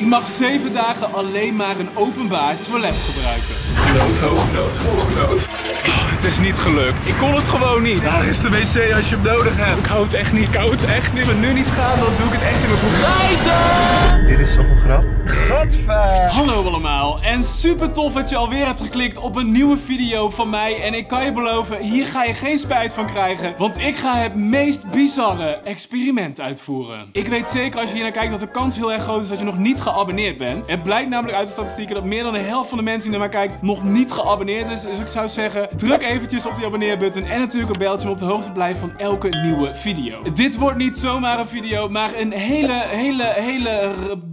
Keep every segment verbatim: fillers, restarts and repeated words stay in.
mag zeven dagen alleen maar een openbaar toilet gebruiken. Nood, hoognood, hoognood. Oh, het is niet gelukt. Ik kon het gewoon niet. Daar is de wc als je hem nodig hebt. Ik hou het echt niet. Ik hou het echt niet. Als we nu niet gaan, dan doe ik het echt in mijn broek. Rijden! Dit is toch een grap? Godver! Hallo allemaal en super tof dat je alweer hebt geklikt op een nieuwe video van mij. En ik kan je beloven, hier ga je geen spijt van krijgen. Want ik ga het meest bizarre experiment uitvoeren. Ik weet zeker als je hier naar kijkt dat de kans heel erg groot is dat je nog niet geabonneerd bent. Het blijkt namelijk uit de statistieken dat meer dan de helft van de mensen die naar mij kijkt nog niet geabonneerd is. Dus ik zou zeggen, druk eventjes op die abonneerbutton en natuurlijk een belletje om op de hoogte te blijven van elke nieuwe video. Dit wordt niet zomaar een video, maar een hele, hele, hele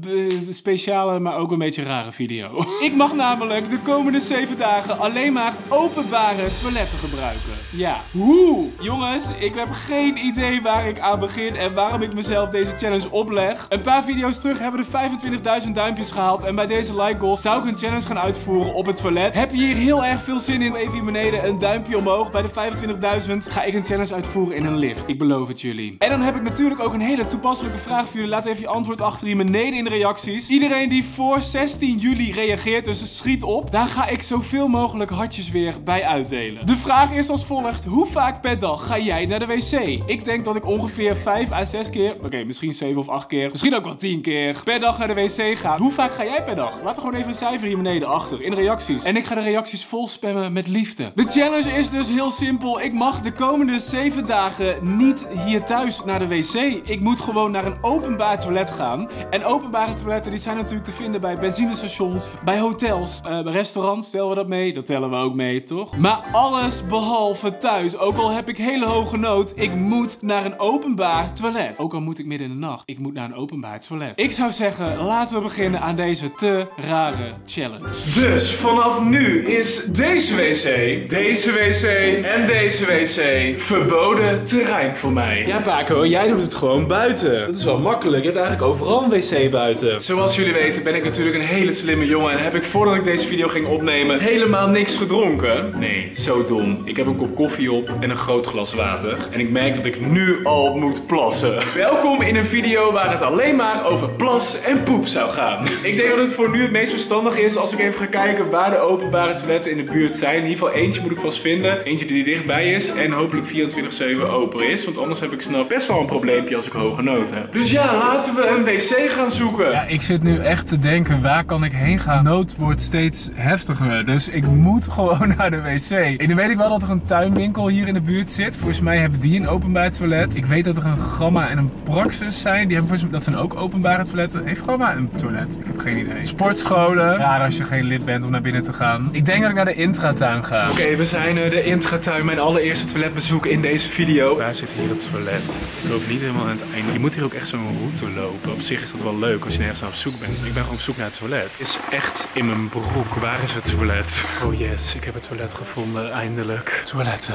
speciale, maar ook een beetje rare video. Ik mag namelijk de komende zeven dagen alleen maar openbare toiletten gebruiken. Ja. Hoe? Jongens, ik heb geen idee waar ik aan begin en waarom ik mezelf deze challenge opleg. Een paar video's terug hebben we vijfentwintigduizend duimpjes gehaald en bij deze like goals zou ik een challenge gaan uitvoeren op het toilet. Heb je hier heel erg veel zin in? Even hier beneden een duimpje omhoog. Bij de vijfentwintigduizend ga ik een challenge uitvoeren in een lift. Ik beloof het jullie. En dan heb ik natuurlijk ook een hele toepasselijke vraag voor jullie. Laat even je antwoord achter hier beneden in de reacties. Iedereen die voor zestien juli reageert, dus schiet op, daar ga ik zoveel mogelijk hartjes weer bij uitdelen. De vraag is als volgt: hoe vaak per dag ga jij naar de wc? Ik denk dat ik ongeveer vijf à zes keer, oké, okay, misschien zeven of acht keer, misschien ook wel tien keer per dag naar de wc ga. Hoe vaak ga jij per dag? Laat er gewoon even een cijfer hier beneden achter in de reacties. En ik ga de reacties vol spammen met liefde. De challenge is dus heel simpel. Ik mag de komende zeven dagen niet hier thuis naar de wc. Ik moet gewoon naar een openbaar toilet gaan. En openbare toiletten die zijn natuurlijk te vinden bij benzinestations, bij hotels, uh, bij restaurants. Stellen we dat mee? Dat tellen we ook mee, toch? Maar alles behalve thuis. Ook al heb ik hele hoge nood, ik moet naar een openbaar toilet. Ook al moet ik midden in de nacht. Ik moet naar een openbaar toilet. Ik zou zeggen, laten we beginnen aan deze te rare challenge. Dus vanaf nu is deze wc, deze wc en deze wc verboden terrein voor mij. Ja, Paco, jij doet het gewoon buiten. Dat is wel makkelijk. Je hebt eigenlijk overal een wc buiten. Zoals jullie weten ben ik natuurlijk een hele slimme jongen en heb ik voordat ik deze video ging opnemen helemaal niks gedronken. Nee, zo dom. Ik heb een kop koffie op en een groot glas water. En ik merk dat ik nu al moet plassen. Welkom in een video waar het alleen maar over plas en poep zou gaan. Ik denk dat het voor nu het meest verstandig is als ik even ga kijken waar de openbare toiletten in de buurt zijn. In ieder geval eentje moet ik vast vinden. Eentje die dichtbij is en hopelijk vierentwintig zeven open is. Want anders heb ik snel best wel een probleempje als ik hoge nood heb. Dus ja, laten we een wc gaan zoeken. Ja, ik zit nu echt te denken, waar kan ik heen gaan? Nood wordt steeds heftiger, dus ik moet gewoon naar de wc. En nu weet ik wel dat er een tuinwinkel hier in de buurt zit. Volgens mij hebben die een openbaar toilet. Ik weet dat er een Gamma en een Praxis zijn. Die hebben volgens mij, dat zijn ook openbare toiletten. Heeft Gamma een toilet? Ik heb geen idee. Sportscholen. Raar als je geen lid bent om naar binnen te gaan. Ik denk dat ik naar de intratuin ga. Oké, okay, we zijn uh, de intratuin. Mijn allereerste toiletbezoek in deze video. Waar zit hier het toilet? Ik loop niet helemaal aan het einde. Je moet hier ook echt zo'n route lopen. Op zich is dat wel leuk als je nergens aan op zoek bent. Ik ben gewoon op zoek naar het toilet. Het is echt in mijn broek. Waar is het toilet? Oh yes, ik heb het toilet gevonden. Eindelijk. Toiletten.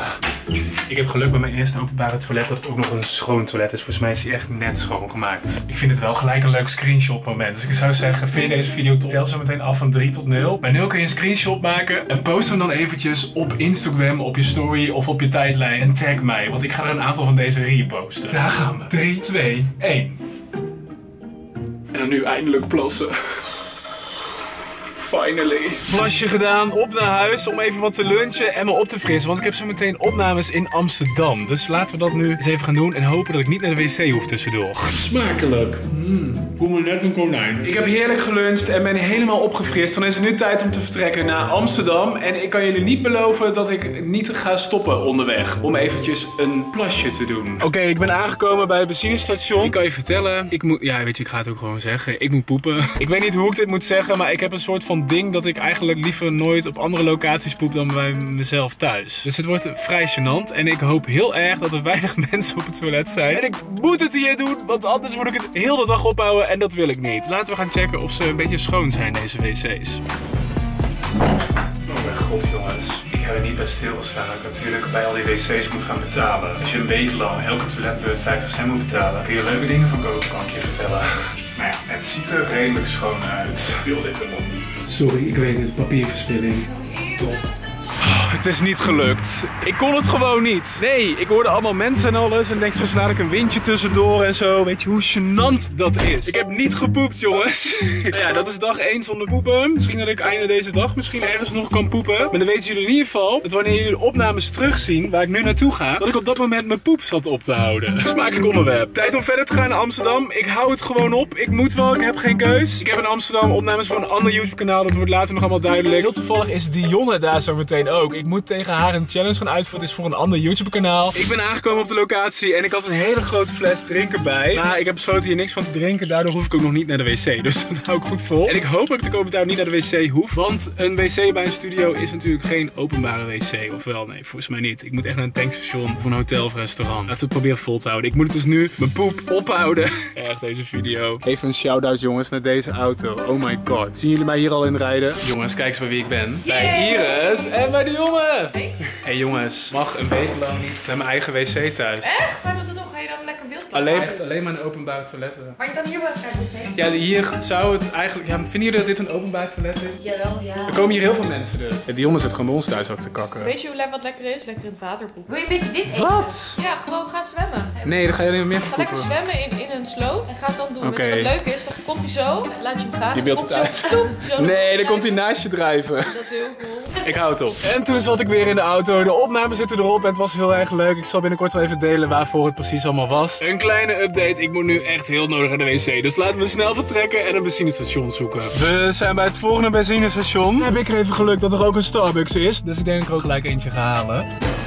Ik heb geluk bij mijn eerste openbare toilet dat het ook nog een schoon toilet is. Volgens mij is die echt net schoongemaakt. Ik vind het wel gelijk een leuk screenshot moment. Dus ik zou zeggen, vind je deze video tof? Tel zo meteen af van drie tot nul. Bij nul kun je een screenshot maken. En post hem dan eventjes op Instagram, op je story of op je tijdlijn. En tag mij, want ik ga er een aantal van deze reposten. Daar gaan we. drie, twee, één. En dan nu eindelijk plassen. Finally. Plasje gedaan, op naar huis om even wat te lunchen en me op te frissen. Want ik heb zo meteen opnames in Amsterdam. Dus laten we dat nu eens even gaan doen en hopen dat ik niet naar de wc hoef tussendoor. Smakelijk. Mm, voel me net een konijn. Ik heb heerlijk geluncht en ben helemaal opgefrist. Dan is het nu tijd om te vertrekken naar Amsterdam. En ik kan jullie niet beloven dat ik niet ga stoppen onderweg. Om eventjes een plasje te doen. Oké, okay, ik ben aangekomen bij het benzinestation. Ik kan je vertellen, ik moet, ja weet je, ik ga het ook gewoon zeggen. Ik moet poepen. Ik weet niet hoe ik dit moet zeggen, maar ik heb een soort van ding dat ik eigenlijk liever nooit op andere locaties poep dan bij mezelf thuis. Dus het wordt vrij gênant en ik hoop heel erg dat er weinig mensen op het toilet zijn. En ik moet het hier doen, want anders moet ik het heel de dag ophouden en dat wil ik niet. Laten we gaan checken of ze een beetje schoon zijn, deze wc's. Oh mijn god jongens, ik heb er niet bij stilgestaan dat ik natuurlijk bij al die wc's moet gaan betalen. Als je een week lang elke toiletbeurt vijftig cent moet betalen, kun je leuke dingen van kopen, kan ik je vertellen. Nou ja, het ziet er redelijk schoon uit. Ik wil dit helemaal niet. Sorry, ik weet het, papierverspilling. Top. Oh, Oh, het is niet gelukt. Ik kon het gewoon niet. Nee, ik hoorde allemaal mensen en alles. En denk zo laat ik een windje tussendoor en zo. Weet je hoe gênant dat is? Ik heb niet gepoept, jongens. Ja, dat is dag één zonder poepen. Misschien dat ik einde deze dag misschien ergens nog kan poepen. Maar dan weten jullie in ieder geval dat wanneer jullie de opnames terugzien waar ik nu naartoe ga, dat ik op dat moment mijn poep zat op te houden. Smakelijk onderwerp. Tijd om verder te gaan naar Amsterdam. Ik hou het gewoon op. Ik moet wel, ik heb geen keus. Ik heb in Amsterdam opnames voor een ander YouTube kanaal. Dat wordt later nog allemaal duidelijk. Heel toevallig is Dionne daar zo meteen ook. Ik moet tegen haar een challenge gaan uitvoeren. Het is voor een ander YouTube kanaal. Ik ben aangekomen op de locatie en ik had een hele grote fles drinken bij. Maar ik heb besloten hier niks van te drinken. Daardoor hoef ik ook nog niet naar de wc. Dus dat hou ik goed vol. En ik hoop dat ik de komende tijd niet naar de wc hoef. Want een wc bij een studio is natuurlijk geen openbare wc. Ofwel, nee, volgens mij niet. Ik moet echt naar een tankstation of een hotel of restaurant. Laten we het proberen vol te houden. Ik moet het dus nu mijn poep ophouden. Erg deze video. Even een shout-out jongens naar deze auto. Oh my god. Zien jullie mij hier al in rijden? Jongens, kijk eens bij wie ik ben. Bij Iris en bij de jongen. Hey. Hey jongens, mag een week lang niet naar mijn eigen wc thuis. Echt? Zou je dat doen? Ga je dan lekker beeld Alleen, alleen maar in openbare toiletten. Maar je kan hier wel kijken wc. Ja, hier zou het eigenlijk... Ja, vinden jullie dat dit een openbaar toilet is? Jawel, ja. Er komen hier heel veel mensen dus. Ja, Dionne zit gewoon bij ons thuis ook te kakken. Weet je hoe wat lekker is? Lekker in het water poepen. Wil je een beetje dit eten? Wat? Ja, gewoon gaan zwemmen. Nee, dan ga je alleen maar meer Ga lekker poepen. zwemmen in, in een sloot en ga het dan doen. Oké. Weet je wat leuk is? Dan komt hij zo, laat je hem gaan. Je beeldt het komt uit. Zo, ploep, zo Nee, dan komt hij naast je drijven. Dat is heel cool. Ik hou het op. En toen zat ik weer in de auto. De opnames zitten erop en het was heel erg leuk. Ik zal binnenkort wel even delen waarvoor het precies allemaal was. Een kleine update. Ik moet nu echt heel nodig naar de wc. Dus laten we snel vertrekken en een benzinestation zoeken. We zijn bij het volgende benzinestation. Dan heb ik er even geluk dat er ook een Starbucks is. Dus ik denk dat ik er ook gelijk eentje ga halen.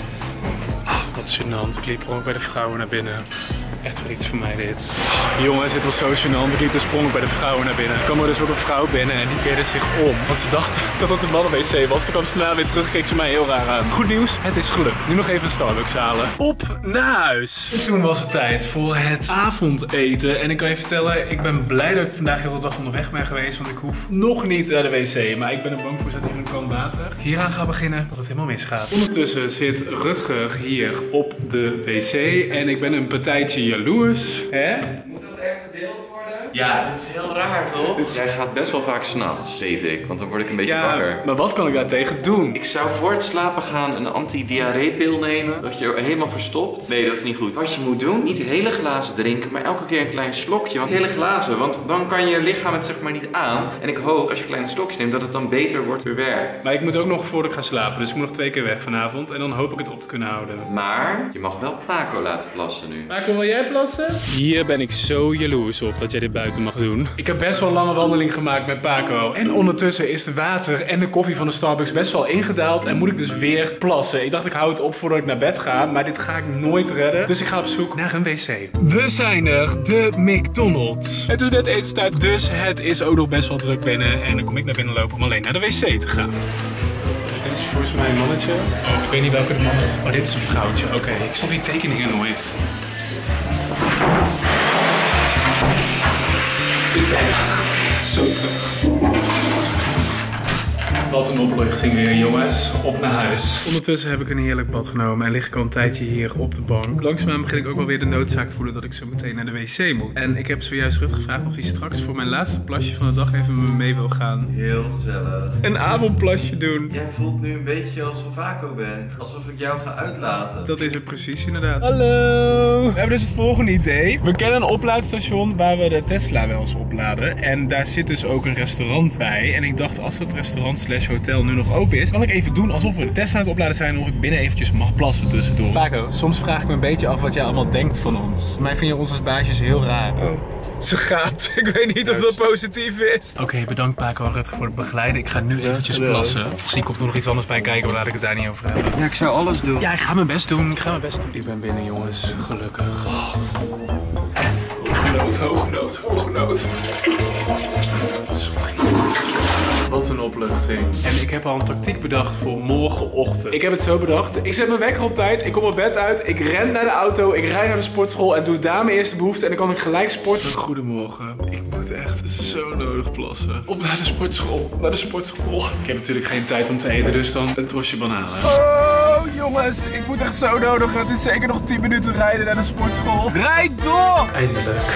Ah, wat gênant. Ik liep gewoon bij de vrouwen naar binnen. Echt weer iets voor mij dit. Oh, jongens, dit was zo gênant. Ik liep de sprong bij de vrouwen naar binnen. Er kwam er dus ook een vrouw binnen en die keerde zich om. Want ze dacht dat het een mannenwc was. Toen kwam ze daarna weer terug, keek ze mij heel raar aan. Goed nieuws, het is gelukt. Nu nog even een Starbucks halen. Op naar huis. En toen was het tijd voor het avondeten. En ik kan je vertellen, ik ben blij dat ik vandaag heel de dag onderweg ben geweest. Want ik hoef nog niet naar de wc. Maar ik ben er bang voor dat hier een kan water. Hieraan gaan beginnen dat het helemaal misgaat. Ondertussen zit Rutger hier op de wc. En ik ben een partijtje jaloers. Hè? Moet dat echt gedeeld worden? Ja, dit is heel raar toch? Jij gaat best wel vaak s'nachts, weet ik, want dan word ik een beetje Ja, wakker. maar wat kan ik daartegen doen? Ik zou voor het slapen gaan een anti-diarreepil nemen, dat je er helemaal verstopt. Nee, dat is niet goed. Wat je moet doen, niet hele glazen drinken, maar elke keer een klein slokje. Want hele glazen, want dan kan je lichaam het zeg maar niet aan. En ik hoop, als je kleine slokjes neemt, dat het dan beter wordt verwerkt. Maar ik moet ook nog voordat ik ga slapen, dus ik moet nog twee keer weg vanavond. En dan hoop ik het op te kunnen houden. Maar je mag wel Paco laten plassen nu. Paco, wil jij plassen? Hier ben ik zo jaloers op dat jij dit buiten mag doen. Ik heb best wel een lange wandeling gemaakt met Paco. En ondertussen is de water en de koffie van de Starbucks best wel ingedaald. En moet ik dus weer plassen. Ik dacht ik hou het op voordat ik naar bed ga. Maar dit ga ik nooit redden. Dus ik ga op zoek naar een wc. We zijn er. De McDonald's. Het is net etenstijd. Dus het is ook nog best wel druk binnen. En dan kom ik naar binnen lopen om alleen naar de wc te gaan. Dit is volgens mij een mannetje. Oh, ik weet niet welke de man is. Oh, dit is een vrouwtje. Oké, okay. Ik snap die tekeningen nooit. Ik ben er. Zo terug. Wat een opluchting weer, jongens. Op naar huis. Ondertussen heb ik een heerlijk bad genomen en lig ik al een tijdje hier op de bank. Langzaamaan begin ik ook wel weer de noodzaak te voelen dat ik zo meteen naar de wc moet. En ik heb zojuist Rut gevraagd of hij straks voor mijn laatste plasje van de dag even met me mee wil gaan. Heel gezellig. Een avondplasje doen. Jij voelt nu een beetje alsof Vaco bent. Alsof ik jou ga uitlaten. Dat is het precies, inderdaad. Hallo! We hebben dus het volgende idee. We kennen een oplaadstation waar we de Tesla wel eens opladen. En daar zit dus ook een restaurant bij. En ik dacht, als het restaurant slash hotel nu nog open is, kan ik even doen alsof we de Tesla aan het opladen zijn. Of ik binnen eventjes mag plassen tussendoor. Paco, soms vraag ik me een beetje af wat jij allemaal denkt van ons. Mij vind je ons als baasjes heel raar. Oh. Ze gaat. Ik weet niet of dat positief is. Oké, okay, bedankt Paco en Rutger voor het begeleiden. Ik ga nu eventjes plassen. Misschien komt er nog iets anders bij kijken, maar laat ik het daar niet over hebben. Ja, ik zou alles doen. Ja, ik ga mijn best doen. Ik ga mijn best doen. Ik ben binnen, jongens. Gelukkig. Oh. Hoognood, hoognood, hoognood. Sorry. Wat een opluchting. En ik heb al een tactiek bedacht voor morgenochtend. Ik heb het zo bedacht. Ik zet mijn wekker op tijd. Ik kom mijn bed uit. Ik ren naar de auto. Ik rijd naar de sportschool. En doe daar mijn eerste behoefte. En dan kan ik gelijk sporten. Goedemorgen. Ik moet echt zo nodig plassen. Op naar de sportschool. Naar de sportschool. Ik heb natuurlijk geen tijd om te eten. Dus dan een trosje bananen. Oh jongens. Ik moet echt zo nodig. Het is zeker nog tien minuten rijden naar de sportschool. Rijd door! Eindelijk.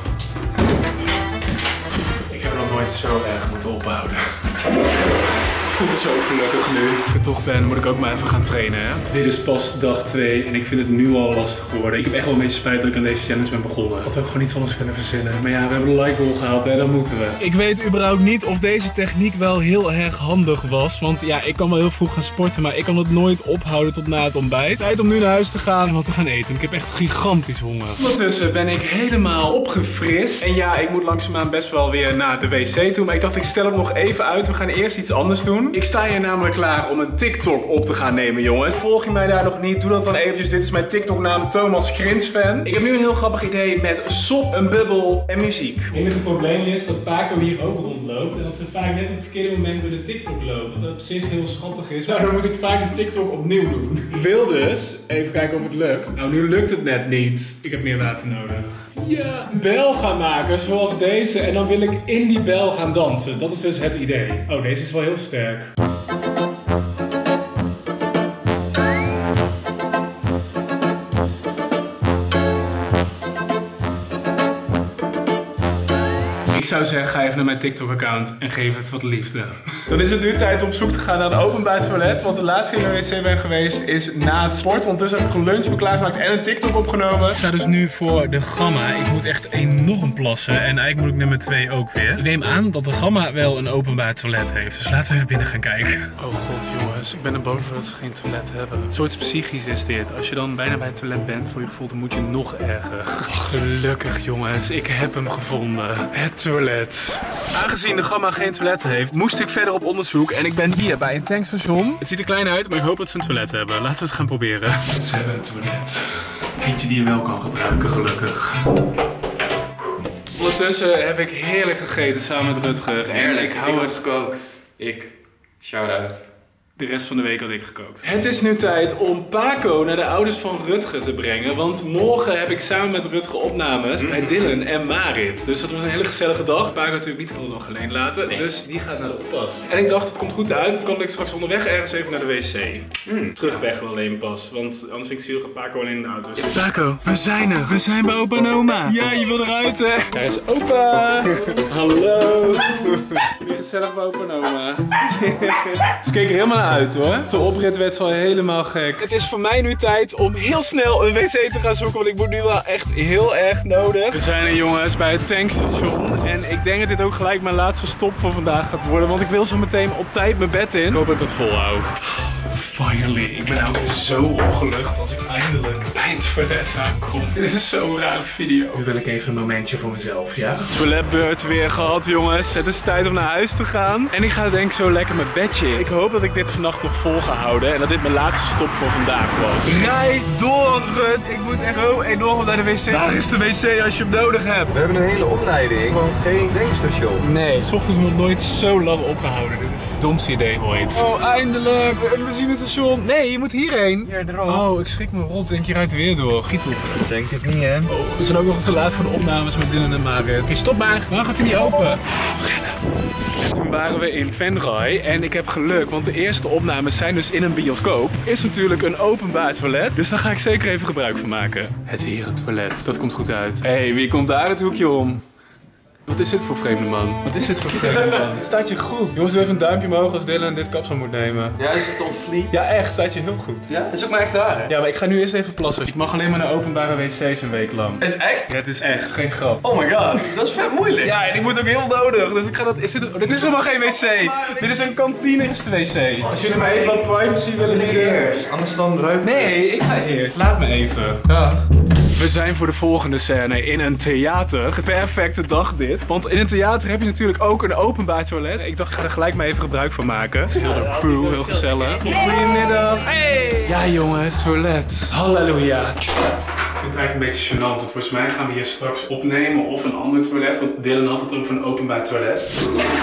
Ik heb nog nooit zo erg moeten ophouden. voel me zo gelukkig nu ik er toch ben. Moet ik ook maar even gaan trainen, hè? Dit is pas dag twee en ik vind het nu al lastig geworden. Ik heb echt wel een beetje spijt dat ik aan deze challenge ben begonnen. Had ook gewoon niet van ons kunnen verzinnen. Maar ja, we hebben de like goal gehaald, hè? Dat moeten we. Ik weet überhaupt niet of deze techniek wel heel erg handig was. Want ja, ik kan wel heel vroeg gaan sporten, maar ik kan het nooit ophouden tot na het ontbijt. Tijd om nu naar huis te gaan en wat te gaan eten. Ik heb echt gigantisch honger. Ondertussen ben ik helemaal opgefrist. En ja, ik moet langzaamaan best wel weer naar de wc toe. Maar ik dacht, ik stel het nog even uit. We gaan eerst iets anders doen. Ik sta hier namelijk klaar om een TikTok op te gaan nemen, jongens. Volg je mij daar nog niet? Doe dat dan eventjes. Dit is mijn TikTok-naam Thomas Grinsfan. Ik heb nu een heel grappig idee met sop, een bubbel en muziek. Het enige probleem is dat Paco hier ook rondloopt. En dat ze vaak net op het verkeerde moment door de TikTok loopt. Wat op zich heel schattig is. Nou, dan moet ik vaak een TikTok opnieuw doen. Ik wil dus even kijken of het lukt. Nou, nu lukt het net niet. Ik heb meer water nodig. Ja, een bel gaan maken zoals deze. En dan wil ik in die bel gaan dansen. Dat is dus het idee. Oh, deze is wel heel sterk. Ik zou zeggen, ga even naar mijn TikTok-account en geef het wat liefde. Dan is het nu tijd om op zoek te gaan naar een openbaar toilet. Want de laatste keer naar de wc ben geweest is na het sport. Ondertussen heb ik geluncht, me klaargemaakt en een TikTok opgenomen. Ik sta dus nu voor de Gamma. Ik moet echt enorm plassen en eigenlijk moet ik nummer twee ook weer. Ik neem aan dat de Gamma wel een openbaar toilet heeft. Dus laten we even binnen gaan kijken. Oh god jongens, ik ben er boven dat ze geen toilet hebben. Een soort psychisch is dit. Als je dan bijna bij het toilet bent voor je gevoel, dan moet je nog erger. Gelukkig jongens, ik heb hem gevonden. Het toilet. Aangezien de Gamma geen toilet heeft, moest ik verder op onderzoek en ik ben hier bij een tankstation. Het ziet er klein uit, maar ik hoop dat ze een toilet hebben. Laten we het gaan proberen. Ze hebben een toilet. Eentje die je wel kan gebruiken, gelukkig. Ondertussen heb ik heerlijk gegeten samen met Rutger. En Heerlijk, ik hou ik het had gekookt. Ik. Shout-out. De rest van de week had ik gekookt. Het is nu tijd om Paco naar de ouders van Rutger te brengen. Want morgen heb ik samen met Rutger opnames bij Dylan en Marit. Dus dat wordt een hele gezellige dag. Paco natuurlijk niet de hele dag alleen laten. Nee. Dus die gaat naar de oppas. En ik dacht, het komt goed uit. Het kan ik straks onderweg ergens even naar de wc. Mm. Terugweg wel alleen pas. Want anders vind ik zielig dat Paco alleen in de auto is. Paco, we zijn er. We zijn bij opa en oma. Ja, je wil eruit hè. Daar is opa. Hallo. Weer gezellig bij opa en oma. Ze keken helemaal naar uit hoor. De oprit werd wel helemaal gek. Het is voor mij nu tijd om heel snel een wc te gaan zoeken, want ik moet nu wel echt heel erg nodig. We zijn er jongens bij het tankstation en ik denk dat dit ook gelijk mijn laatste stop voor vandaag gaat worden, want ik wil zo meteen op tijd mijn bed in. Ik hoop dat ik dat volhoud. Finally, ik ben ook zo opgelucht als ik eindelijk bij het toilet aankom. Dit is zo'n rare video. Nu wil ik even een momentje voor mezelf, ja? Toiletbeurt weer gehad, jongens. Het is tijd om naar huis te gaan. En ik ga denk ik zo lekker mijn bedje in. Ik hoop dat ik dit vannacht nog vol ga houden en dat dit mijn laatste stop voor vandaag was. Rij door, Rut. Ik moet echt zo enorm naar de wc. Daar is de wc als je hem nodig hebt. We hebben een hele opleiding, gewoon geen tankstation. Nee, 's ochtends nog nooit zo lang opgehouden. Dit is het domste idee ooit. Oh, eindelijk. Een benzinestation. Nee, je moet hierheen. Hier, erop. Oh, ik schrik me rot. Denk je rijdt weer door. Giet op. Denk het niet, hè? Oh, we zijn ook nog eens te laat voor de opnames met Dylan en Marit. Oké, stop maar. Waarom gaat hij niet open? En toen waren we in Venray en ik heb geluk, want de eerste opnames zijn dus in een bioscoop. Is natuurlijk een openbaar toilet, dus daar ga ik zeker even gebruik van maken. Het herentoilet, dat komt goed uit. Hé, hey, wie komt daar het hoekje om? Wat is dit voor vreemde man? Wat is dit voor vreemde man? Het staat je goed. Jongens, doe even een duimpje omhoog als Dylan dit kapsel moet nemen. Ja, is het on fleek? Ja, echt. Staat je heel goed. Ja, dat is ook maar echt waar, hè? Ja, maar ik ga nu eerst even plassen. Ik mag alleen maar naar openbare wc's een week lang. Is het echt? Ja, het is echt. Geen grap. Oh my god, dat is vet moeilijk. Ja, en ik moet ook heel nodig. Dus ik ga dat... Is dit... Dit is helemaal geen wc. Dit is een kantine, is de wc. Als jullie mij even wat privacy willen bieden. Eerst, anders dan ruikt het. Nee, ik ga eerst. Laat me even. Dag. We zijn voor de volgende scène in een theater. Perfecte dag dit. Want in een theater heb je natuurlijk ook een openbaar toilet. Ik dacht, ik ga er gelijk maar even gebruik van maken. Het is heel de crew, heel gezellig. Goedemiddag. Hey! Ja jongens, toilet. Halleluja. Ik vind het eigenlijk een beetje gênant, want volgens mij gaan we hier straks opnemen of een ander toilet. Want Dylan had het over een openbaar toilet.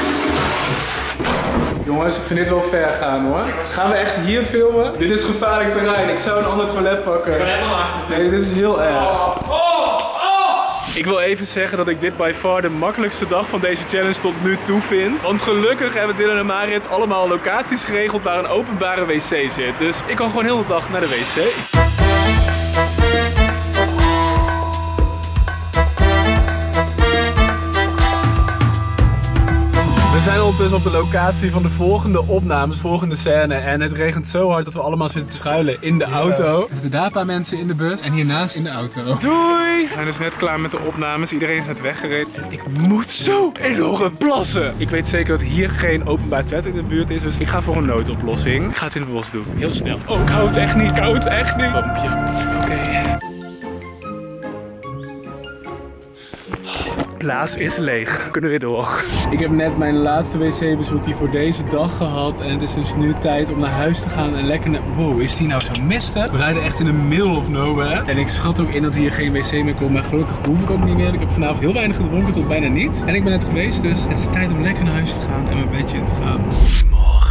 Jongens, ik vind dit wel ver gaan hoor. Gaan we echt hier filmen? Dit is gevaarlijk terrein. Ik zou een ander toilet pakken. Ik ben helemaal achter. Nee, dit is heel erg. Oh, oh, oh. Ik wil even zeggen dat ik dit by far de makkelijkste dag van deze challenge tot nu toe vind. Want gelukkig hebben Dylan en Marit allemaal locaties geregeld waar een openbare wc zit. Dus ik kan gewoon heel de dag naar de wc. We zijn ondertussen op de locatie van de volgende opnames, volgende scène. En het regent zo hard dat we allemaal zitten te schuilen in de ja. auto. Er zitten daar een paar mensen in de bus en hiernaast in de auto. Doei! We zijn dus net klaar met de opnames. Iedereen is net weggereden. En ik moet zo enorm plassen. Ik weet zeker dat hier geen openbaar toilet in de buurt is. Dus ik ga voor een noodoplossing. Ik ga het in het bos doen. Heel snel. Oh, ik hou het echt niet. Ik hou het echt niet. Pompje. Oké. Okay. Plaats is leeg. We kunnen weer door. Ik heb net mijn laatste wc-bezoekje voor deze dag gehad. En het is dus nu tijd om naar huis te gaan en lekker naar... Wow, is die nou zo mistig? We rijden echt in the middle of nowhere. En ik schat ook in dat hier geen wc meer komt. Maar gelukkig hoef ik ook niet meer. Ik heb vanavond heel weinig gedronken tot bijna niet. En ik ben net geweest, dus het is tijd om lekker naar huis te gaan en mijn bedje in te gaan. Morgen.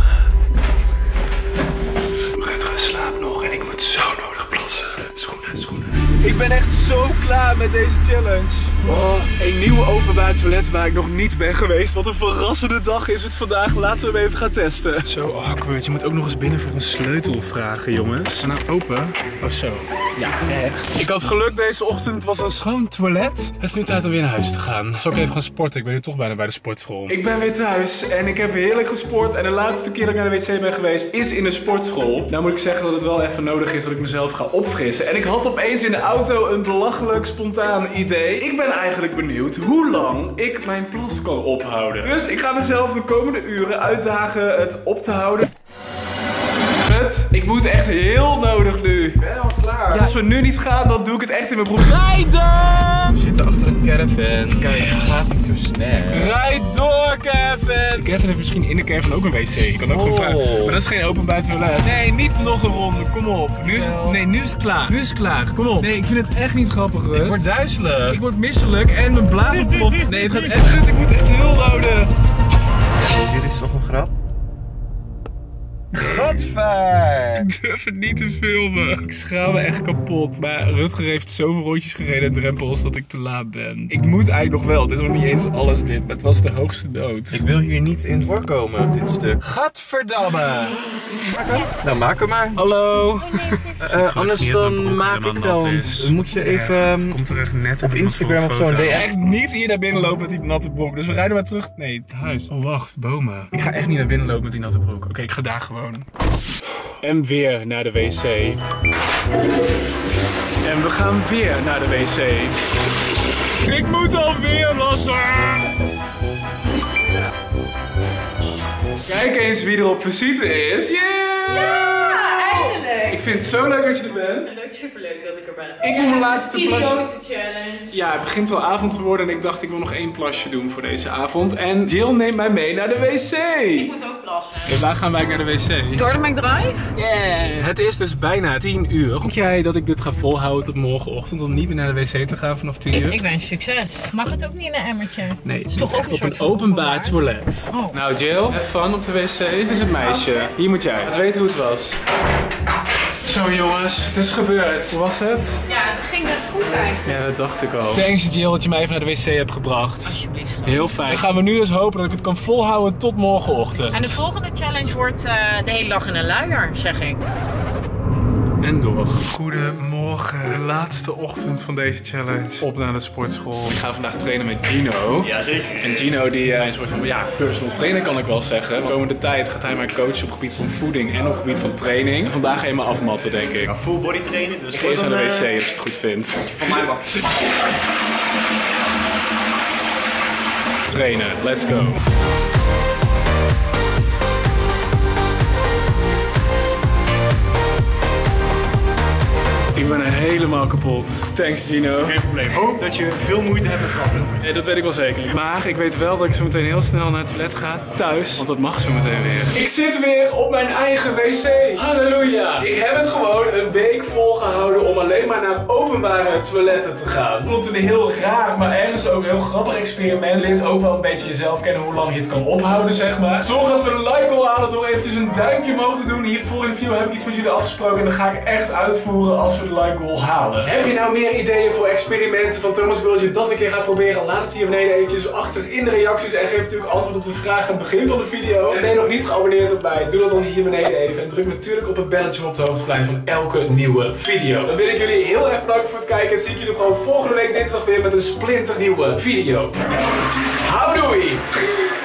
Rutger slaapt nog en ik moet zo nodig plassen. Schoenen, schoenen. Ik ben echt zo klaar met deze challenge. Oh, een nieuwe openbaar toilet waar ik nog niet ben geweest. Wat een verrassende dag is het vandaag. Laten we hem even gaan testen. Zo awkward. Je moet ook nog eens binnen voor een sleutel vragen, jongens. En nou open. Oh, zo. Ja, echt. Ik had geluk deze ochtend. Het was een schoon toilet. Het is nu tijd om weer naar huis te gaan. Zal ik even gaan sporten? Ik ben nu toch bijna bij de sportschool. Ik ben weer thuis en ik heb heerlijk gesport. En de laatste keer dat ik naar de wc ben geweest is in de sportschool. Nou moet ik zeggen dat het wel even nodig is dat ik mezelf ga opfrissen. En ik had opeens in de auto een belachelijk spontaan idee. Ik ben eigenlijk benieuwd hoe lang ik mijn plas kan ophouden. Dus ik ga mezelf de komende uren uitdagen het op te houden. Het, ik moet echt heel nodig nu. Ik ben al klaar. Ja, als we nu niet gaan, dan doe ik het echt in mijn broek. Rijden! We zitten achter een caravan. Kijk, het gaat niet zo snel. Rijd door, Kevin! Kevin heeft misschien in de caravan ook een wc. Ik kan ook oh. gewoon vragen. Maar dat is geen openbaar toilet. Nee, niet nog een ronde. Kom op. Nu is, nee, nu is het klaar. Nu is het klaar. Kom op. Nee, ik vind het echt niet grappig, Rut. Ik word duizelig. Ik word misselijk en mijn blaas ontploft. Nee, het gaat echt goed. Ik moet echt heel nodig. Dit is toch een grap? Godver! Ik durf het niet te filmen. Ik schaam me echt kapot. Maar Rutger heeft zoveel rondjes gereden en drempels dat ik te laat ben. Ik moet eigenlijk nog wel. Het is nog niet eens alles dit, maar het was de hoogste dood. Ik wil hier niet in voorkomen, dit stuk. Gadverdamme! Nou, maak hem maar. Hallo. Uh, anders dan maak ik dan. Dan moet je even komt er echt net op Instagram of zo. Nee, echt niet hier naar binnen lopen met die natte broek. Dus we rijden maar terug. Nee, het huis. Oh, wacht. Bomen. Ik ga echt niet naar binnen lopen met die natte broek. Oké, okay, ik ga daar gewoon. En weer naar de wc. En we gaan weer naar de wc. Ik moet alweer lassen. Ja. Kijk eens wie er op visite is. Yeah! Ja, eindelijk. Ik vind het zo leuk dat je er bent. Het is ook superleuk dat ik er ben. Ik wil mijn laatste plasje. Challenge. Ja, het begint al avond te worden en ik dacht ik wil nog één plasje doen voor deze avond. En Jill neemt mij mee naar de wc. Ik moet ook plassen. En waar gaan wij naar de wc? Door de McDrive? Yeah. Het is dus bijna tien uur. Denk jij dat ik dit ga volhouden tot morgenochtend om niet meer naar de wc te gaan vanaf tien uur? Ik wens succes. Mag het ook niet in een emmertje? Nee, het is toch echt op een openbaar toilet. Oh. Nou Jill, have fun op de wc. Dit is het meisje. Hier moet jij. Laat weten hoe het was. Zo jongens, het is gebeurd. Hoe was het? Ja, het ging best goed eigenlijk. Ja, dat dacht ik al. Thanks Jill dat je mij even naar de wc hebt gebracht. Alsjeblieft. Heel fijn. Dan gaan we nu dus hopen dat ik het kan volhouden tot morgenochtend. En de volgende challenge wordt uh, de hele dag in een luier, zeg ik. En door. Goedemorgen, de laatste ochtend van deze challenge. Op naar de sportschool. Ik ga vandaag trainen met Gino. Ja, zeker. En Gino die uh, een soort van, ja, personal trainer kan ik wel zeggen. De komende tijd gaat hij mij coachen op het gebied van voeding en op het gebied van training. En vandaag ga je me afmatten, denk ik. Ja, full body trainen, dus... Ik ga eerst naar de wc als je het goed vindt. Van mij mag. Trainen, let's go. Ik ben helemaal kapot. Thanks Gino. Geen probleem. Hoop dat je veel moeite hebt met trappen. Nee, dat weet ik wel zeker. Maar ik weet wel dat ik zo meteen heel snel naar het toilet ga. Thuis. Want dat mag zo meteen weer. Ik zit weer op mijn eigen wc. Halleluja. Ik heb het gewoon een week volgehouden om alleen maar naar openbare toiletten te gaan. Ik vond het een heel raar, maar ergens ook een heel grappig experiment. Leert ook wel een beetje jezelf kennen hoe lang je het kan ophouden, zeg maar. Zorg dat we een like al halen door eventjes een duimpje omhoog te doen. Hiervoor in de video heb ik iets met jullie afgesproken en dat ga ik echt uitvoeren als we de like goal halen. Heb je nou meer ideeën voor experimenten van Thomas Gultje dat ik keer ga proberen? Laat het hier beneden eventjes achter in de reacties en geef natuurlijk antwoord op de vraag aan het begin van de video. En ben je nog niet geabonneerd op mij? Doe dat dan hier beneden even en druk natuurlijk op het belletje om op de hoogte te blijven van elke nieuwe video. Dan wil ik jullie heel erg bedanken voor het kijken en zie ik jullie gewoon volgende week dinsdag weer met een splinternieuwe video. Houdoei!